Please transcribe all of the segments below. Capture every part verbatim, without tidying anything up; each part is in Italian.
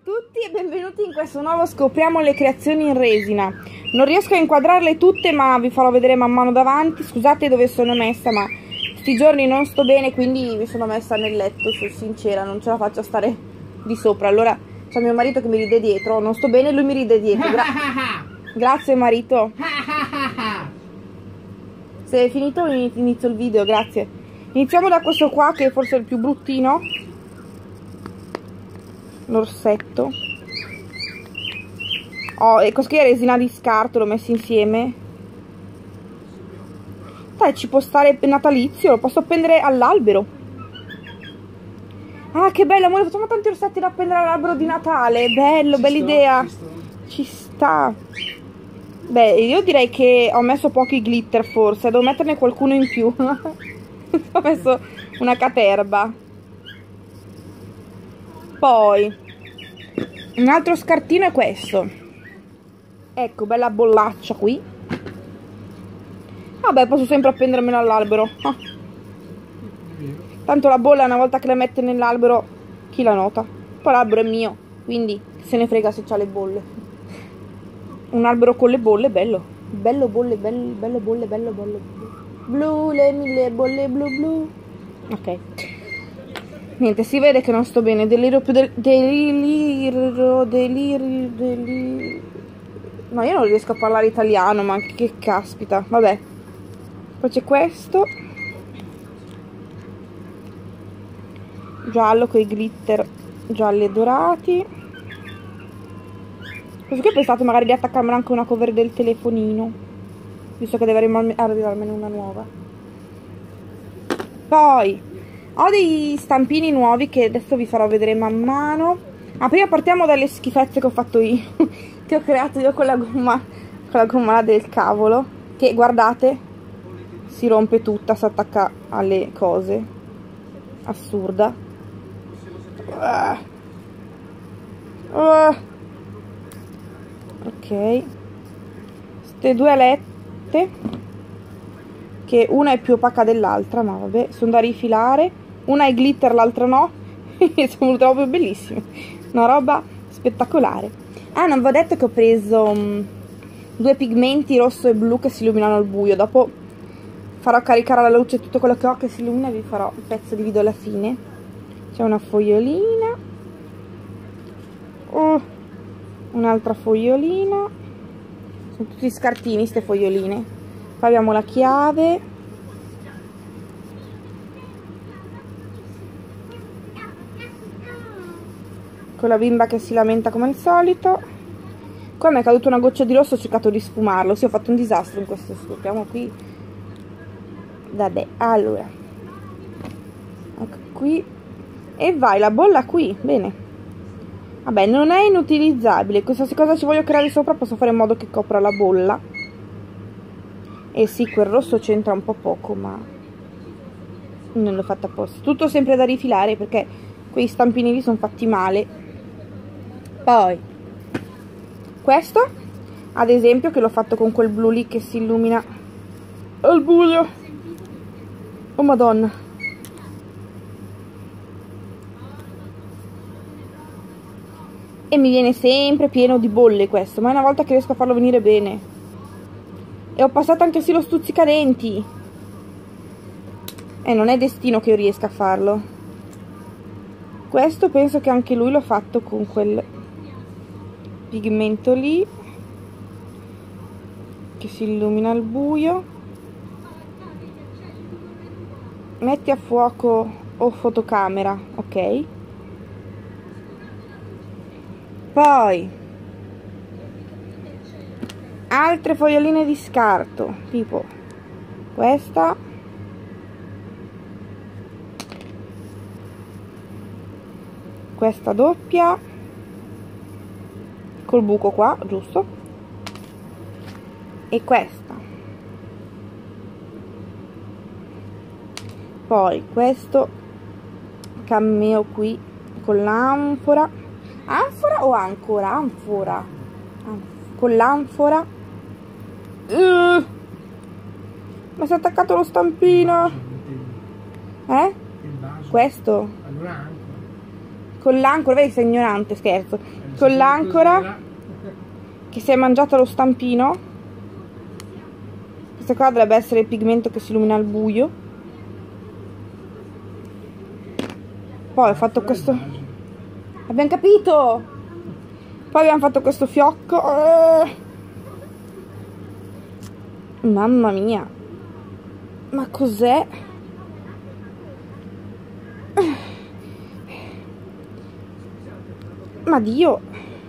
tutti e benvenuti in questo nuovo Scopriamo le creazioni in resina. Non riesco a inquadrarle tutte, ma vi farò vedere man mano davanti. Scusate dove sono messa, ma sti giorni non sto bene, quindi mi sono messa nel letto, sono sincera, non ce la faccio a stare di sopra. Allora c'è mio marito che mi ride dietro, non sto bene, lui mi ride dietro. Gra grazie marito. Se è finito inizio il video, grazie. Iniziamo da questo qua che forse è il più bruttino. L'orsetto. Oh, e questo qui è resina di scarto, l'ho messo insieme. Dai, ci può stare natalizio, lo posso appendere all'albero. Ah, che bello, amore, facciamo tanti orsetti da appendere all'albero di Natale. Bello, bella idea. Ci sta. Beh, io direi che ho messo pochi glitter forse, devo metterne qualcuno in più. Ho messo una caterba. Poi un altro scartino è questo. Ecco, bella bollaccia qui. Vabbè, posso sempre appendermelo all'albero. Ah. Tanto la bolla, una volta che la mette nell'albero, chi la nota? Poi l'albero è mio, quindi se ne frega se c'ha le bolle. Un albero con le bolle, bello. Bello bolle, bello, bello bolle, bello bolle. Blu, le mille bolle blu blu. Ok. Niente, si vede che non sto bene. Delirio più del... Delirio... Delirio... Delirio... No, io non riesco a parlare italiano, ma che caspita. Vabbè. Poi c'è questo. Giallo con i glitter gialli e dorati. Questo qui ho pensato magari di attaccarmelo anche una cover del telefonino, visto che deve arrivarmene una nuova. Poi ho dei stampini nuovi che adesso vi farò vedere man mano. Ma prima partiamo dalle schifezze che ho fatto io, che ho creato io con la gomma, con la gomma del cavolo, che guardate, si rompe tutta, si attacca alle cose. Assurda. Uh. Uh. Ok. Queste due alette, che una è più opaca dell'altra, ma vabbè, sono da rifilare. Una è glitter, l'altra no. Sono venute proprio bellissime, una roba spettacolare. Ah, non vi ho detto che ho preso um, due pigmenti rosso e blu che si illuminano al buio. Dopo farò caricare alla luce tutto quello che ho che si illumina e vi farò il pezzo di video alla fine. C'è una fogliolina, oh, un'altra fogliolina. Sono tutti scartini queste foglioline. Poi abbiamo la chiave. Con la bimba che si lamenta come al solito. Qua mi è caduta una goccia di rosso, ho cercato di sfumarlo. Sì, ho fatto un disastro in questo. Scopriamo qui. Vabbè, allora. Ecco qui. E vai, la bolla qui. Bene. Vabbè, non è inutilizzabile. Questa cosa ci voglio creare sopra, posso fare in modo che copra la bolla. E sì, quel rosso c'entra un po' poco, ma non l'ho fatta apposta. Tutto sempre da rifilare perché quei stampini lì sono fatti male. Poi questo, ad esempio, che l'ho fatto con quel blu lì che si illumina al buio. Oh madonna. E mi viene sempre pieno di bolle questo, ma è una volta che riesco a farlo venire bene. E ho passato anche sì lo stuzzicadenti. E non è destino che io riesca a farlo. Questo penso che anche lui l'ho fatto con quel pigmento lì che si illumina al buio. Metti a fuoco o fotocamera, ok. Poi altre foglioline di scarto, tipo questa, questa doppia col buco qua, giusto, e questa. Poi questo cameo qui con l'anfora. Anfora o ancora? Anfora. Anf con l'anfora. Uh, ma si è attaccato lo stampino. Eh? Questo? con l'ancora, vedi che sei ignorante, scherzo, con l'ancora che si è mangiata lo stampino. Questo qua dovrebbe essere il pigmento che si illumina al buio. Poi ho fatto questo, abbiamo capito, poi abbiamo fatto questo fiocco. Mamma mia, ma cos'è? Ma Dio,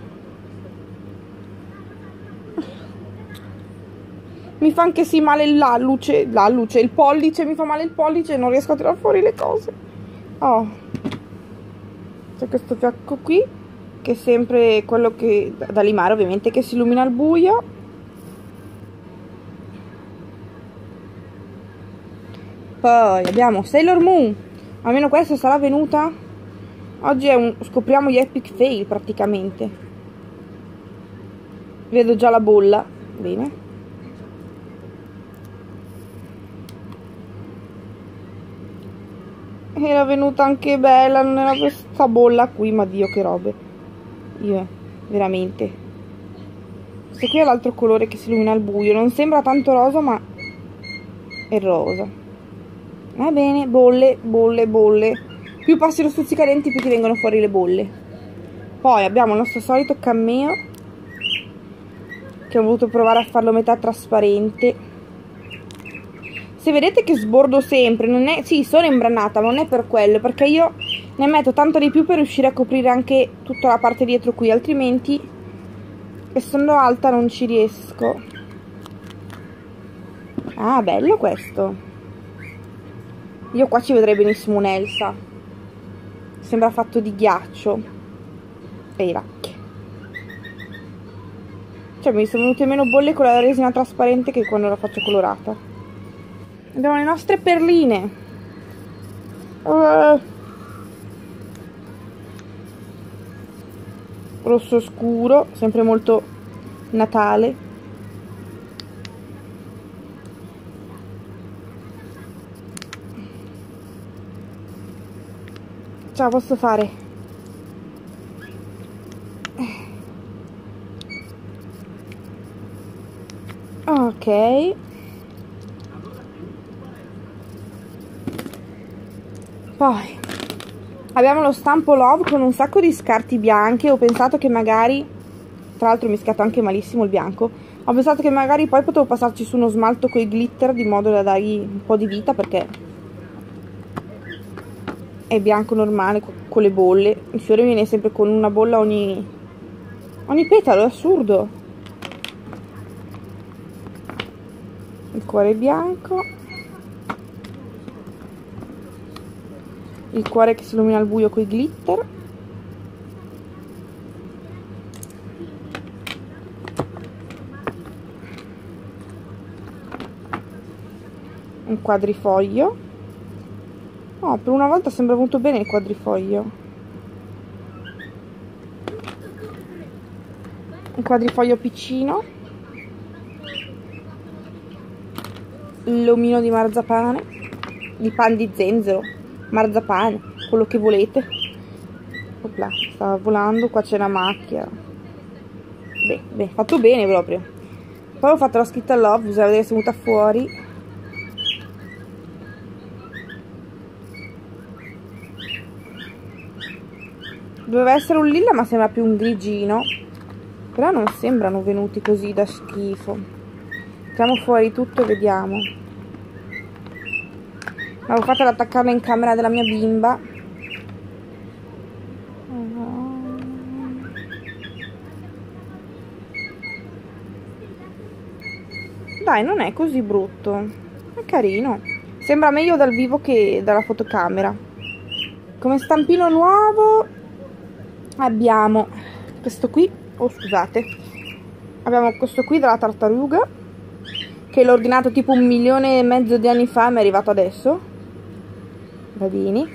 mi fa anche sì male l'alluce, l'alluce, il pollice, mi fa male il pollice e non riesco a tirare fuori le cose. Oh, c'è questo fiocco qui che è sempre quello che da limare, ovviamente, che si illumina al buio. Poi abbiamo Sailor Moon, almeno questa sarà venuta. Oggi è un, scopriamo gli epic fail praticamente. Vedo già la bolla, bene. Era venuta anche bella, non era questa bolla qui, ma Dio che robe. Io, veramente. Questo qui è l'altro colore che si illumina al buio, non sembra tanto rosa ma è rosa. Va bene, bolle, bolle, bolle. Più passi lo stuzzicadenti più ti vengono fuori le bolle. Poi abbiamo il nostro solito cameo, che ho voluto provare a farlo metà trasparente. Se vedete che sbordo sempre, non è, sì, sono imbranata, ma non è per quello, perché io ne metto tanto di più per riuscire a coprire anche tutta la parte dietro qui, altrimenti essendo alta non ci riesco. Ah, bello questo. Io qua ci vedrei benissimo un'Elsa. Sembra fatto di ghiaccio. E i racchi. Cioè mi sono venute meno bolle con la resina trasparente che quando la faccio colorata. Abbiamo le nostre perline. Uh. Rosso scuro, sempre molto Natale. Ce la posso fare. Ok. Poi abbiamo lo stampo Love con un sacco di scarti bianchi. Ho pensato che magari, tra l'altro mi scatta anche malissimo il bianco, ho pensato che magari poi potevo passarci su uno smalto con i glitter di modo da dargli un po' di vita, perché è bianco normale con le bolle. Il fiore viene sempre con una bolla ogni ogni petalo, è assurdo. Il cuore bianco, il cuore che si illumina al buio con i glitter, un quadrifoglio. Oh, per una volta sembra venuto bene il quadrifoglio. Un quadrifoglio piccino. L'omino di marzapane. Di pan di zenzero. Marzapane. Quello che volete. Opla, stava volando. Qua c'è una macchia. Beh, beh, fatto bene proprio. Poi ho fatto la scritta Love. Bisogna vedere se è venuta fuori. Doveva essere un lilla ma sembra più un grigino. Però non sembrano venuti così da schifo. Tiriamo fuori tutto e vediamo. L'avevo fatta ad attaccarla in camera della mia bimba. Dai, non è così brutto. È carino. Sembra meglio dal vivo che dalla fotocamera. Come stampino nuovo abbiamo questo qui, oh scusate, abbiamo questo qui della tartaruga, che l'ho ordinato tipo un milione e mezzo di anni fa, mi è arrivato adesso. Va bene.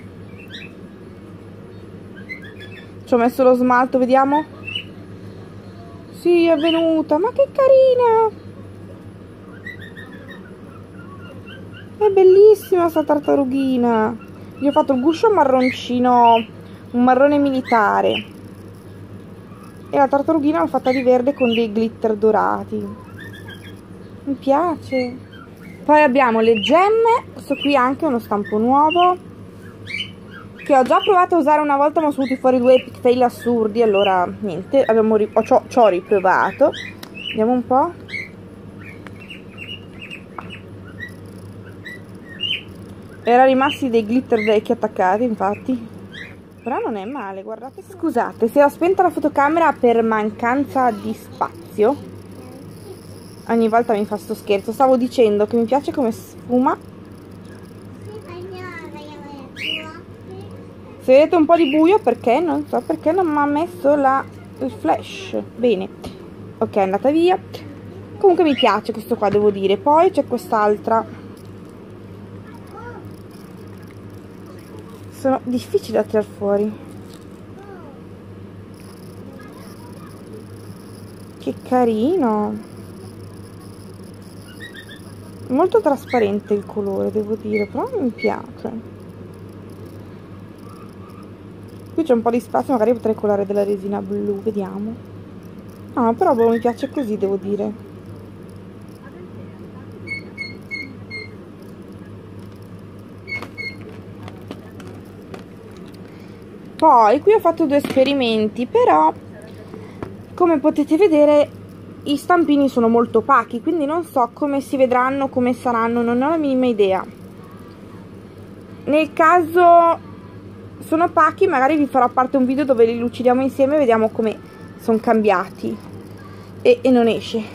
Ci ho messo lo smalto, vediamo. Sì, è venuta, ma che carina! È bellissima sta tartarughina. Gli ho fatto il guscio marroncino un marrone militare, e la tartarughina l'ho fatta di verde con dei glitter dorati. Mi piace. Poi abbiamo le gemme, questo qui anche è uno stampo nuovo che ho già provato a usare una volta, ma sono venuti fuori due pigtail assurdi, allora niente, abbiamo ri ho, ci ho riprovato. Vediamo un po'. Erano rimasti dei glitter vecchi attaccati, infatti. Però non è male, guardate. Scusate, si era spenta la fotocamera per mancanza di spazio. Ogni volta mi fa sto scherzo. Stavo dicendo che mi piace come sfuma. Se vedete un po' di buio, perché? Non so perché non mi ha messo la, il flash. Bene. Ok, è andata via. Comunque mi piace questo qua, devo dire. Poi c'è quest'altra. Sono difficili da tirar fuori. Che carino. Molto trasparente il colore, devo dire, però mi piace. Qui c'è un po' di spazio, magari potrei colare della resina blu, vediamo. No, però boh, mi piace così, devo dire. Poi qui ho fatto due esperimenti, però come potete vedere i stampini sono molto opachi, quindi non so come si vedranno, come saranno, non ho la minima idea. Nel caso sono opachi, magari vi farò a parte un video dove li lucidiamo insieme e vediamo come sono cambiati. E, e non esce.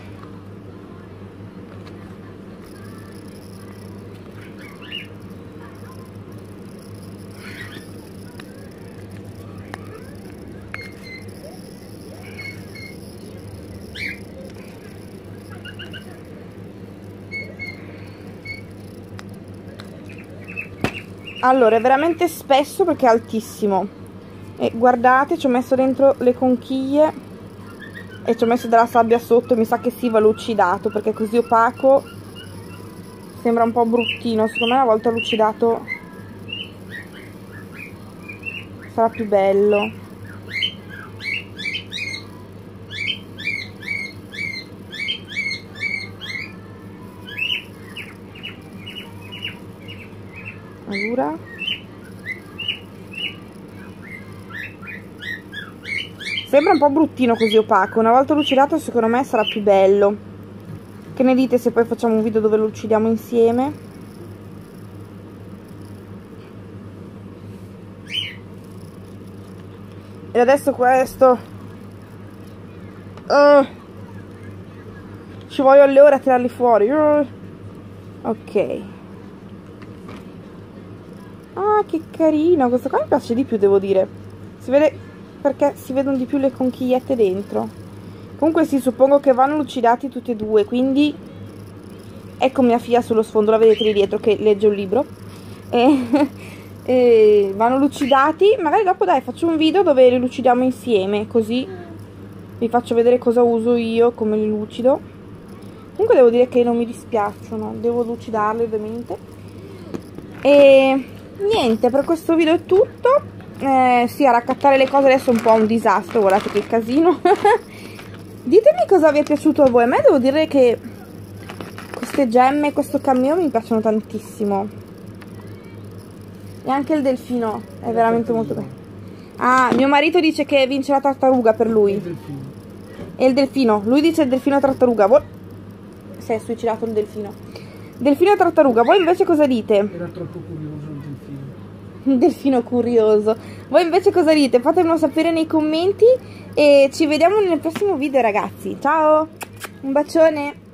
Allora, è veramente spesso perché è altissimo. E guardate, ci ho messo dentro le conchiglie e ci ho messo della sabbia sotto. Mi sa che si va lucidato, perché così opaco sembra un po' bruttino. Secondo me una volta lucidato sarà più bello. Allora, sembra un po' bruttino così opaco. Una volta lucidato secondo me sarà più bello. Che ne dite se poi facciamo un video dove lo lucidiamo insieme? E adesso questo uh, ci voglio le ore a tirarli fuori. uh. Ok. Ah, che carino, questo qua mi piace di più, devo dire. Si vede, perché si vedono di più le conchigliette dentro. Comunque sì, suppongo che vanno lucidati tutti e due, quindi ecco mia figlia sullo sfondo, la vedete lì dietro che legge un libro. E, e vanno lucidati. Magari dopo dai faccio un video dove li lucidiamo insieme, così vi faccio vedere cosa uso io, come li lucido. Comunque devo dire che non mi dispiacciono, devo lucidarli ovviamente. E niente, per questo video è tutto. Eh, sì, a raccattare le cose adesso è un po' un disastro, guardate che casino. Ditemi cosa vi è piaciuto a voi. A me devo dire che queste gemme, questo cameo mi piacciono tantissimo. E anche il delfino è veramente molto bello. Ah, mio marito dice che vince la tartaruga per lui. Il delfino. E il delfino, lui dice il delfino tartaruga. Voi... si è suicidato il delfino. Delfino e tartaruga, voi invece cosa dite? Era troppo curioso il delfino. Un delfino curioso. Voi invece cosa dite? Fatemelo sapere nei commenti e ci vediamo nel prossimo video, ragazzi. Ciao, un bacione.